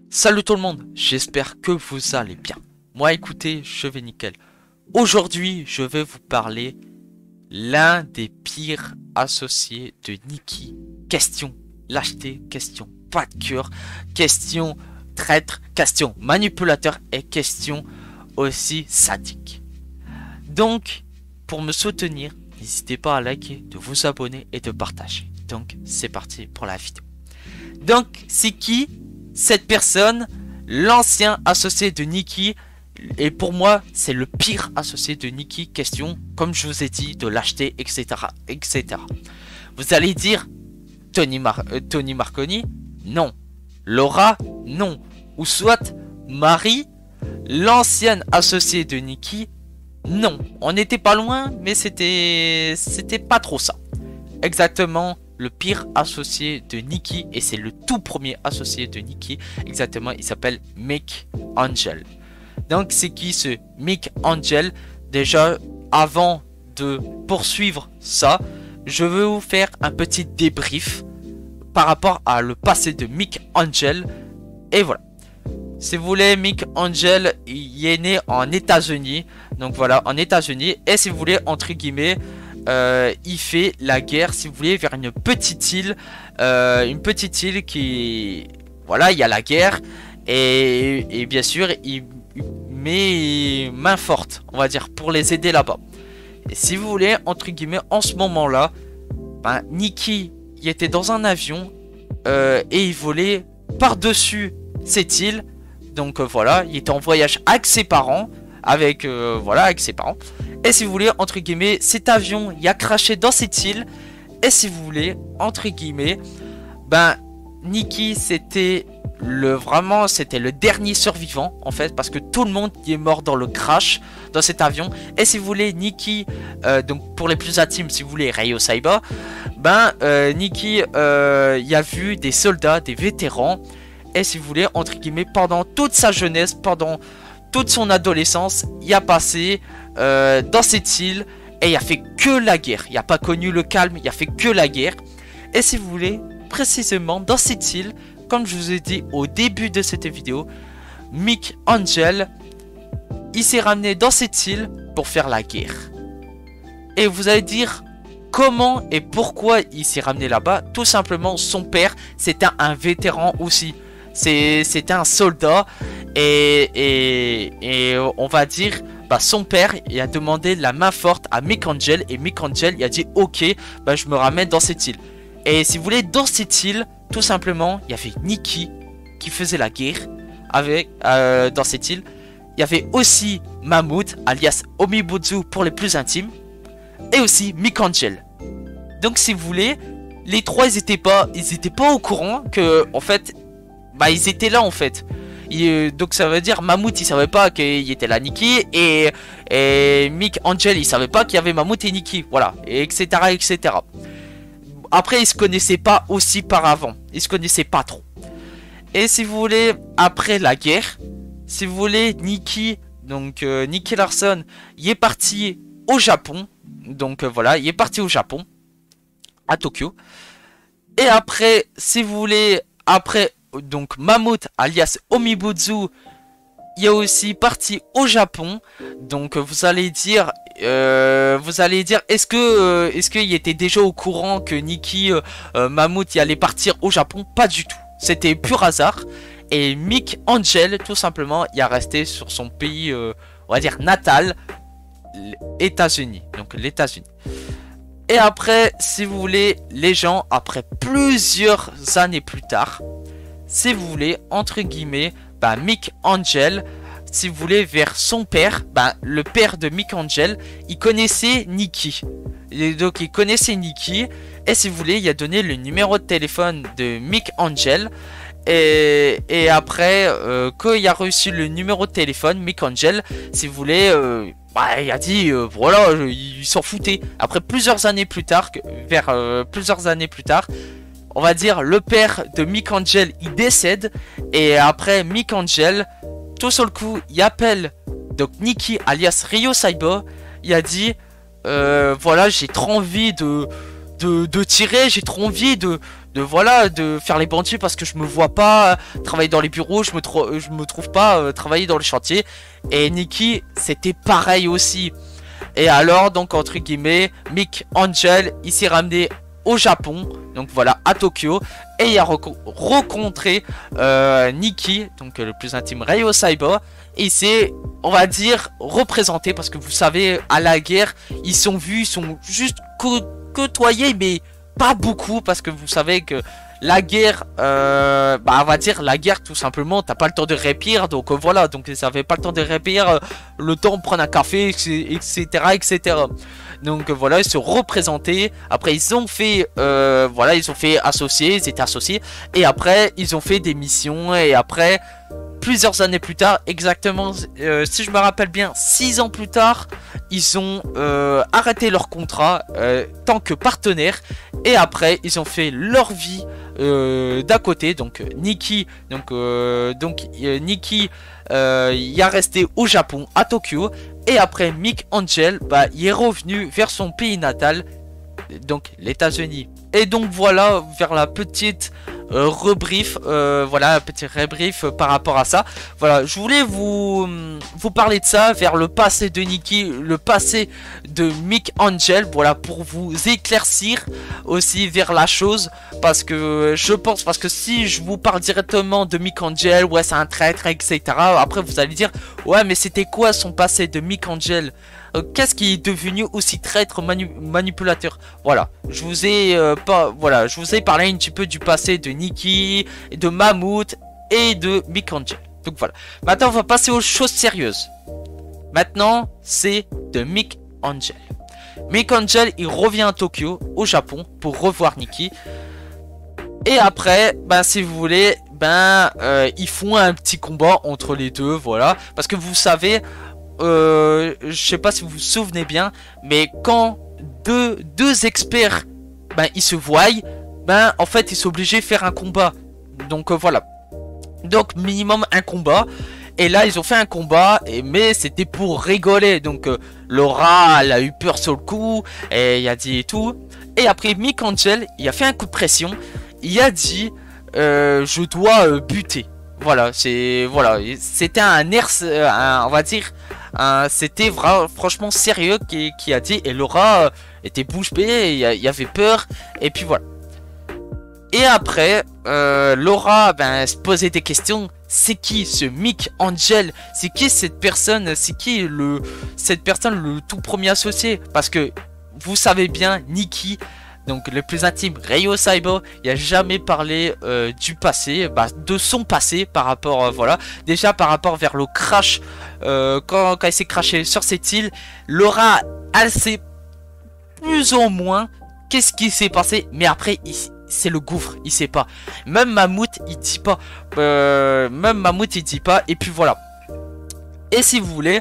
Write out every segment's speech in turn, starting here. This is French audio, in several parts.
Salut tout le monde, j'espère que vous allez bien. Moi écoutez, je vais nickel. Aujourd'hui, je vais vous parler l'un des pires associés de Nikki. Question lâcheté, question pas de cœur, question traître, question manipulateur et question aussi sadique. Donc, pour me soutenir, n'hésitez pas à liker, de vous abonner et de partager. Donc, c'est parti pour la vidéo. Donc, c'est qui cette personne? L'ancien associé de Nikki. Et pour moi, c'est le pire associé de Nikki. Question, comme je vous ai dit, de l'acheter, etc., etc. Vous allez dire Tony Marconi? Non. Laura? Non. Ou soit Marie, l'ancienne associée de Nikki? Non. On n'était pas loin, mais c'était pas trop ça. Exactement. Le pire associé de Nikki, et c'est le tout premier associé de Nikki, exactement, il s'appelle Mick Angel. Donc c'est qui ce Mick Angel? Déjà, avant de poursuivre ça, je veux vous faire un petit débrief par rapport à le passé de Mick Angel. Et voilà. Si vous voulez, Mick Angel, il est né en États-Unis. Donc voilà, en États-Unis. Et si vous voulez, entre guillemets, il fait la guerre, si vous voulez, vers une petite île qui, voilà, il y a la guerre et bien sûr il met main forte, on va dire, pour les aider là-bas. Et si vous voulez, entre guillemets, en ce moment-là, ben, Nikki, il était dans un avion et il volait par-dessus cette île. Donc voilà, il était en voyage avec ses parents, voilà, avec ses parents. Et si vous voulez, entre guillemets, cet avion, il a craché dans cette île. Et si vous voulez, entre guillemets, ben, Nikki, c'était le dernier survivant, en fait, parce que tout le monde y est mort dans le crash, dans cet avion. Et si vous voulez, Nikki, donc pour les plus intimes, si vous voulez, Ryo Saiba, ben, Nikki, il a vu des soldats, des vétérans. Et si vous voulez, entre guillemets, pendant toute sa jeunesse, pendant toute son adolescence, il a passé dans cette île et il a fait que la guerre. Il n'a pas connu le calme, il a fait que la guerre. Et si vous voulez, précisément dans cette île, comme je vous ai dit au début de cette vidéo, Mick Angel, il s'est ramené dans cette île pour faire la guerre. Et vous allez dire comment et pourquoi il s'est ramené là-bas? Tout simplement, son père, c'était un vétéran aussi. C'était un soldat et on va dire, bah, son père, il a demandé la main forte à Mick Angel et Mick Angel, il a dit ok, bah, je me ramène dans cette île. Et si vous voulez, dans cette île, tout simplement, il y avait Nikki qui faisait la guerre dans cette île. Il y avait aussi Mahmoud, alias Omibutsu pour les plus intimes, et aussi Mick Angel. Donc si vous voulez, les trois, ils étaient pas au courant que, en fait, bah, ils étaient là en fait. Donc ça veut dire Mahmoud, il savait pas qu'il était là Nikki, et Mick Angel, il savait pas qu'il y avait Mahmoud et Nikki, voilà, et etc., etc. Après, ils se connaissaient pas aussi par avant, ils se connaissaient pas trop. Et si vous voulez, après la guerre, si vous voulez, Nikki, donc Nicky Larson, il est parti au Japon. Donc voilà, il est parti au Japon, à Tokyo. Et après, si vous voulez, après, donc Mahmoud, alias Omibutsu, il est aussi parti au Japon. Donc vous allez dire, est-ce qu'il était déjà au courant que Nikki, Mahmoud, il allait partir au Japon? Pas du tout. C'était pur hasard. Et Mick Angel, tout simplement, il a resté sur son pays, on va dire natal, États-Unis. Donc les États-Unis. Et après, si vous voulez, les gens, après plusieurs années plus tard, si vous voulez, entre guillemets, bah, Mick Angel, si vous voulez, vers son père, bah, le père de Mick Angel, il connaissait Nikki. Et donc il connaissait Nikki, et si vous voulez, il a donné le numéro de téléphone de Mick Angel. Et après, quand il a reçu le numéro de téléphone, Mick Angel, si vous voulez, bah, il a dit, voilà, il s'en foutait. Après plusieurs années plus tard, plusieurs années plus tard, on va dire, le père de Mick Angel, il décède. Et après, Mick Angel, tout sur le coup, il appelle donc Nikki, alias Ryo Saiba. Il a dit, voilà, j'ai trop envie de tirer, j'ai trop envie voilà, de faire les bandits parce que je me vois pas travailler dans les bureaux, je me trouve pas travailler dans le chantier. Et Nikki, c'était pareil aussi. Et alors, donc, entre guillemets, Mick Angel, il s'est ramené au Japon, donc voilà, à Tokyo, et il a rencontré Nikki, donc le plus intime Ryo Cyber, et il s'est, on va dire, représenté, parce que vous savez, à la guerre, ils sont juste côtoyés, mais pas beaucoup, parce que vous savez que la guerre, on va dire la guerre tout simplement, t'as pas le temps de répire, donc voilà, donc ils avaient pas le temps de répire, le temps de prendre un café, etc., etc. Donc voilà, ils se représentaient. Après ils ont fait, voilà, ils ont fait associés, ils étaient associés, et après ils ont fait des missions, et après plusieurs années plus tard, exactement, si je me rappelle bien, 6 ans plus tard, ils ont arrêté leur contrat tant que partenaire, et après ils ont fait leur vie d'à côté. Donc Nikki, Nikki, il a resté au Japon, à Tokyo, et après Mick Angel, il est revenu vers son pays natal, donc les États-Unis. Et donc voilà, vers la petite rebrief, voilà, un petit rebrief par rapport à ça. Voilà, je voulais vous parler de ça, vers le passé de Nikki, le passé de Mick Angel, voilà, pour vous éclaircir aussi vers la chose, parce que je pense, parce que si je vous parle directement de Mick Angel, ouais, c'est un traître, etc., après vous allez dire, ouais, mais c'était quoi son passé de Mick Angel? Qu'est-ce qui est devenu aussi traître, manipulateur? Voilà, je vous ai je vous ai parlé un petit peu du passé de Nikki, de Mammouth et de Mick Angel. Donc voilà. Maintenant, on va passer aux choses sérieuses. Maintenant, c'est de Mick Angel. Mick Angel, il revient à Tokyo, au Japon, pour revoir Nikki. Et après, si vous voulez, ils font un petit combat entre les deux, voilà. Parce que vous savez, je sais pas si vous vous souvenez bien, mais quand deux experts, ils se voient, en fait, ils sont obligés de faire un combat. Donc voilà. Donc minimum un combat. Et là, ils ont fait un combat, mais c'était pour rigoler. Donc Laura, elle a eu peur sur le coup, et il a dit et tout. Et après, Mick Angel, il a fait un coup de pression. Il a dit, je dois buter. Voilà, c'était un air, on va dire, c'était franchement sérieux qui a dit. Et Laura était bouche bée, il y avait peur, et puis voilà. Et après, Laura se posait des questions. C'est qui ce Mick Angel? C'est qui cette personne? C'est qui cette personne, le tout premier associé? Parce que vous savez bien, Nikki, donc le plus intime, Ryo Cyber, il a jamais parlé du passé, de son passé par rapport, voilà. Déjà par rapport vers le crash, quand il s'est crashé sur cette île, Laura, elle sait plus ou moins qu'est-ce qui s'est passé, mais après, c'est le gouffre, il sait pas. Même Mammouth, il dit pas. Et puis voilà. Et si vous voulez,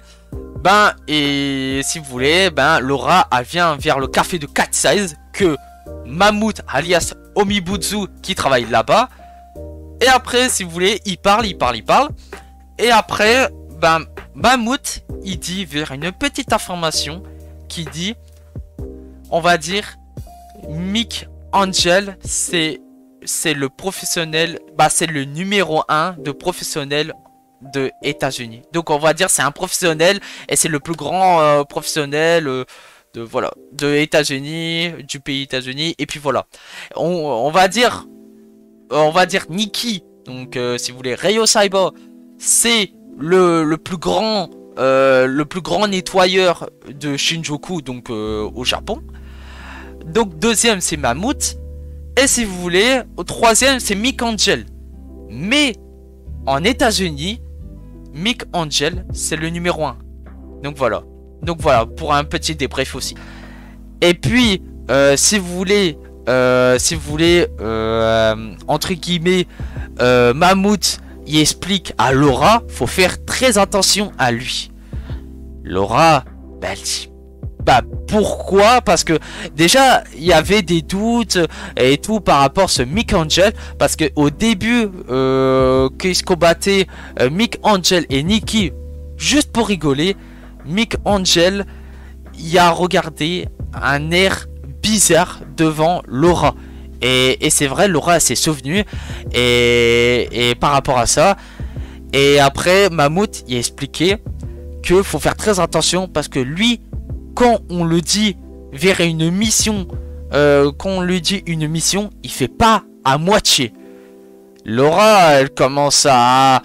Laura, elle vient vers le café de Cat Size que Mammouth, alias Omibutsu, qui travaille là-bas. Et après, si vous voulez, il parle. Et après, Mammouth, il dit vers une petite information qui dit, on va dire, Mick Angel, c'est le professionnel, c'est le numéro 1 de professionnel de États-Unis. Donc on va dire c'est un professionnel et c'est le plus grand professionnel de États-Unis, du pays États-Unis. Et puis voilà, on va dire Nikki. Donc si vous voulez, Ryo Cyber, c'est le plus grand nettoyeur de Shinjuku, donc au Japon. Donc deuxième c'est Mammouth. Et si vous voulez, au troisième c'est Mick Angel. Mais en États-Unis, Mick Angel c'est le numéro 1. Donc voilà, pour un petit débrief aussi. Et puis si vous voulez entre guillemets, Mammouth il explique à Laura, faut faire très attention à lui. Laura, elle dit, pourquoi? Parce que déjà il y avait des doutes et tout par rapport à ce Mick Angel, parce que au début qu'ils se combattaient, Mick Angel et Nikki, juste pour rigoler, Mick Angel il a regardé un air bizarre devant Laura. Et c'est vrai, Laura s'est souvenue. Et par rapport à ça. Et après, Mammouth il a expliqué que faut faire très attention. Parce que lui, quand on le dit vers une mission, quand on lui dit une mission, il fait pas à moitié. Laura, elle commence à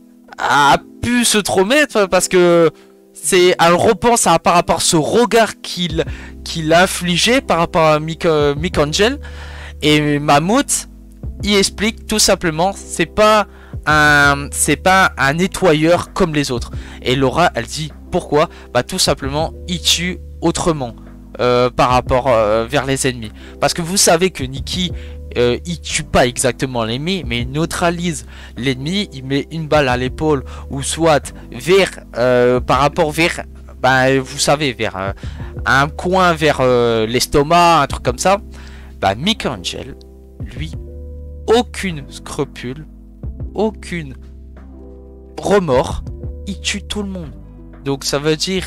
pu se trop mettre parce que elle repense par rapport à ce regard qu'il a infligé par rapport à Mick Angel. Et Mammouth il explique tout simplement c'est pas un nettoyeur comme les autres. Et Laura elle dit pourquoi, bah tout simplement il tue autrement par rapport vers les ennemis, parce que vous savez que Nikki il tue pas exactement l'ennemi, mais il neutralise l'ennemi. Il met une balle à l'épaule ou soit vers par rapport vers, bah, vous savez, vers un coin vers l'estomac, un truc comme ça. Bah, Mick Angel, lui, aucune scrupule, aucune remords, il tue tout le monde. Donc ça veut dire,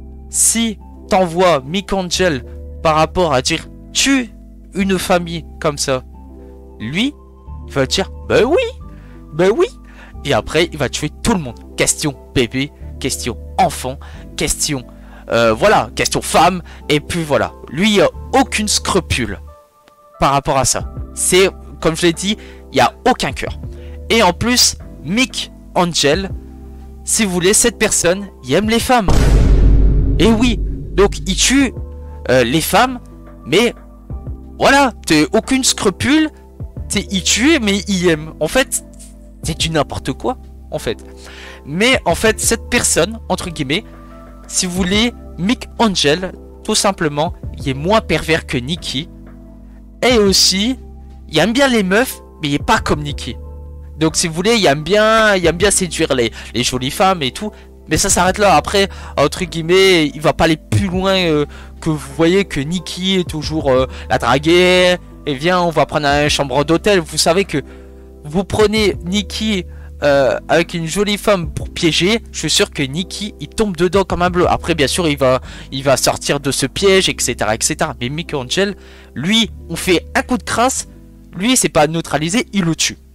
si t'envoies Mick Angel par rapport à dire tue une famille comme ça, lui il va dire bah oui, et après il va tuer tout le monde. Question bébé, question enfant, question voilà, question femme, et puis voilà, lui il a aucune scrupule par rapport à ça. C'est comme je l'ai dit, il y a aucun cœur. Et en plus Mick Angel, si vous voulez, cette personne il aime les femmes. Et oui, donc il tue les femmes, mais voilà, t'as aucune scrupule, il tue mais il aime. En fait, c'est du n'importe quoi, en fait. Mais en fait, cette personne, entre guillemets, si vous voulez, Mick Angel, tout simplement, il est moins pervers que Nikki. Et aussi, il aime bien les meufs, mais il est pas comme Nikki. Donc si vous voulez, il aime bien séduire les jolies femmes et tout. Mais ça s'arrête là. Après, entre guillemets, il va pas aller plus loin que vous voyez que Nikki est toujours la draguer. Et viens, on va prendre une chambre d'hôtel. Vous savez que vous prenez Nikki avec une jolie femme pour piéger. Je suis sûr que Nikki, il tombe dedans comme un bleu. Après, bien sûr, il va sortir de ce piège, etc., etc. Mais Mick Angel, lui, on fait un coup de crasse. Lui, c'est pas neutralisé, il le tue.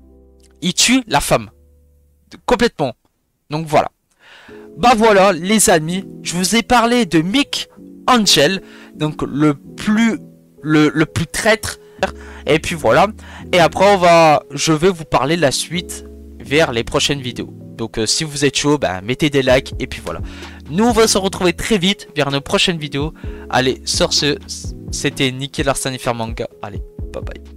Il tue la femme. Complètement. Donc voilà. Bah voilà les amis, je vous ai parlé de Mick Angel, donc le plus traître. Et puis voilà. Et après je vais vous parler de la suite vers les prochaines vidéos. Donc si vous êtes chaud, bah, mettez des likes et puis voilà. Nous on va se retrouver très vite vers nos prochaines vidéos. Allez, sur ce, c'était Nicky Larson et Manga. Allez, bye bye.